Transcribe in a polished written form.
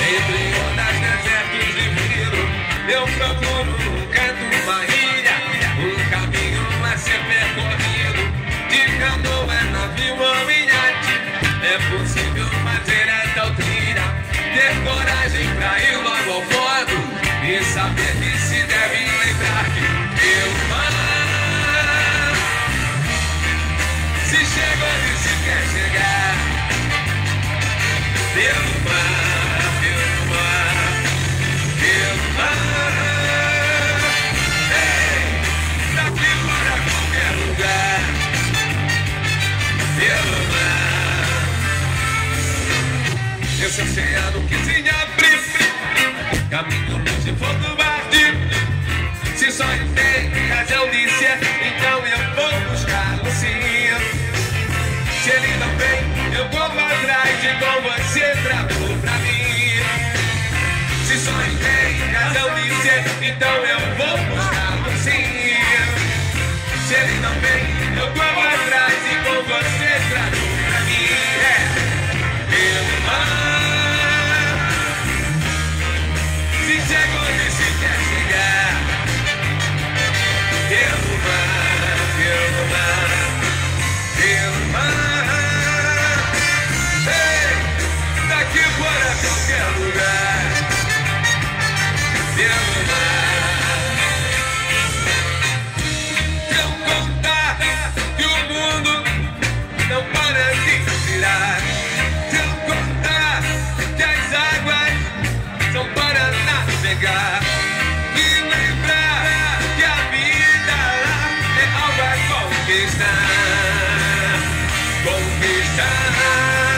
Entre ondas, desertos e viro, eu procuro um canto, uma ilha, um caminho a ser percorrido, de canoa, navio ou iate. É possível fazer essa trilha, ter coragem pra ir logo ao fundo e saber que se deve lembrar que eu mar, se chega onde se quer chegar, pelo mar, pelo mar, pelo mar, ei, daqui para qualquer lugar, pelo mar. Esse oceano que se abre, caminho luz e fogo verde. Se só tem razão de ser, então eu vou buscá-lo sim. Se ele não vem, eu vou atrás e com você trago pra mim. Se só tem razão de ser, então eu vou buscá-lo sim. Se ele não vem, eu vou atrás e com você trago pra mim. Pelo mar, se chega onde se quer chegar, pelo mar, pelo mar, pelo mar, ei, daqui para qualquer lugar, pelo mar. Se eu contar que o mundo não para de girar, se eu contar que as águas são para navegar, e lembrar que a vida lá é algo a conquistar, conquistar.